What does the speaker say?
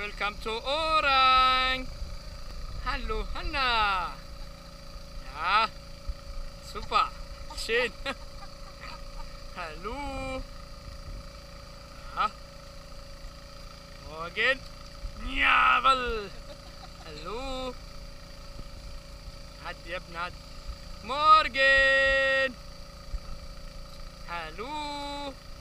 Welcome to Orang. Hallo Hanna. Ja, super. Schön. Hallo. Ja. Morgen. Jawohl. Hallo. عدي يا ابني عدي. مورجن. هالو.